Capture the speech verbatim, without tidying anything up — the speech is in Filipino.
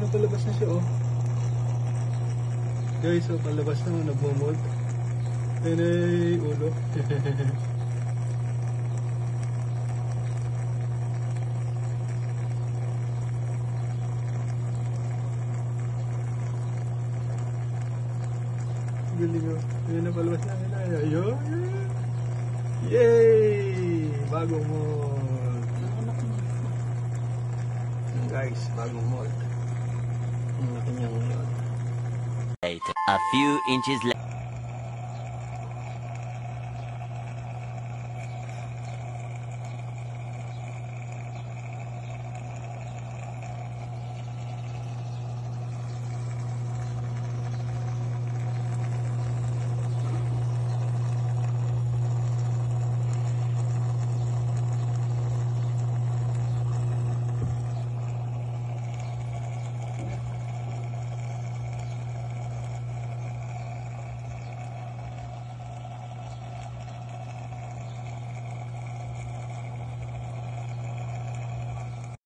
Ayun, palabas na siya, oh. Guys, oh, palabas na, oh, nagmumold. Ayun ay ulo. Galing, oh. Ayun na, palabas na nila. Ayun. Yay! Bagong mold. Guys, bagong mold. Ang laki niya ngayon. A few inches later.